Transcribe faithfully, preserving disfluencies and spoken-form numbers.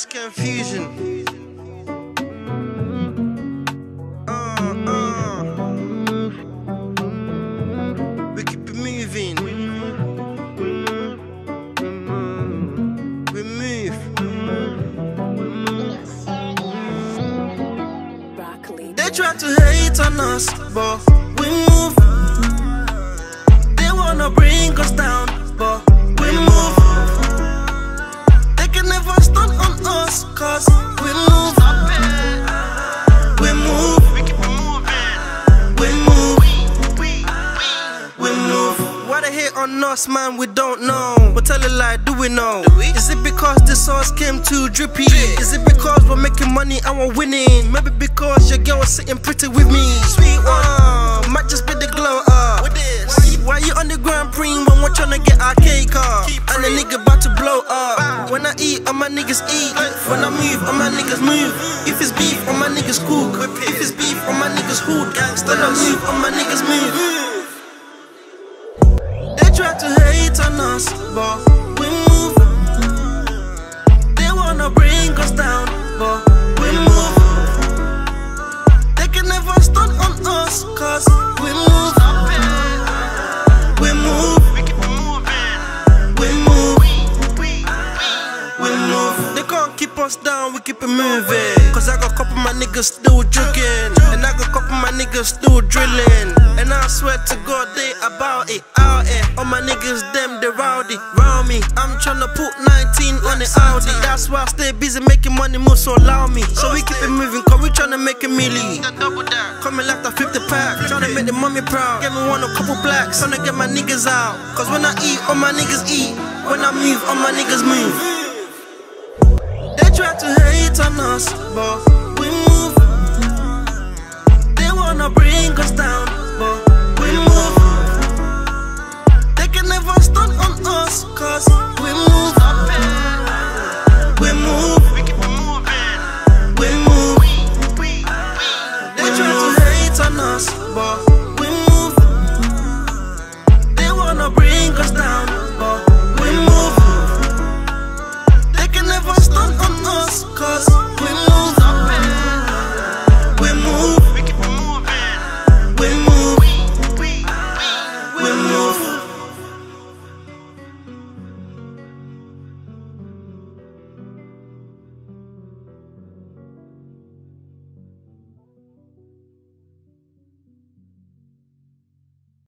It's confusion. Uh, uh. We keep it moving. We move. They try to hate on us, but we move. They wanna bring us down, but we move. They can never stand on us, cause we move. We move. We keep it moving. We move. We move. Why they hate on us, man, we don't know. But tell a lie, do we know? Is it because the sauce came too drippy? Is it because we're making money and we're winning? Maybe because your girl was sitting pretty with me. Sweet one, might just be the glow up. Why you, why you on the Grand Prix when we're tryna get our cake up? And the nigga about to blow up. When I eat, all my niggas eat. When I move, all my niggas move. If it's beef, all my niggas cook. If it's beef, all my niggas hood. Gangsta, I move, all my niggas move. They try to hate on us, but we move. They wanna bring us down, but we move. They can never stand on us, cause we move. We move. We keep it moving. We move. We move. They can't keep us down, we keep it moving. Cause I got a couple of my niggas still jugging, and I got a couple of my niggas still drilling. And I swear to God they about it, out it. All my niggas, them, they rowdy, round me. I'm tryna put nineteen on the Audi. That's why I stay busy making money move, so allow me. So we keep it moving, cause we tryna make a milli. Coming like the fifty pack, tryna make the mommy proud. Get me one, a couple blacks, tryna get my niggas out. Cause when I eat, all my niggas eat. When I move, all my niggas move. They try to hate on us, but we move. They wanna bring us down,